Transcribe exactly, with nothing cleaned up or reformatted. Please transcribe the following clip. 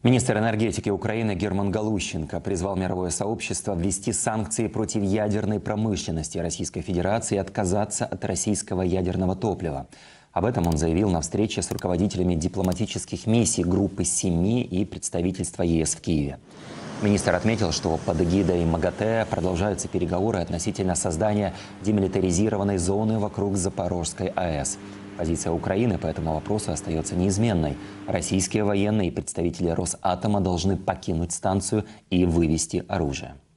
Министр энергетики Украины Герман Галущенко призвал мировое сообщество ввести санкции против ядерной промышленности Российской Федерации и отказаться от российского ядерного топлива. Об этом он заявил на встрече с руководителями дипломатических миссий группы семи и представительства ЕС в Киеве. Министр отметил, что под эгидой МАГАТЭ продолжаются переговоры относительно создания демилитаризированной зоны вокруг Запорожской АЭС. Позиция Украины по этому вопросу остается неизменной. Российские военные и представители Росатома должны покинуть станцию и вывести оружие.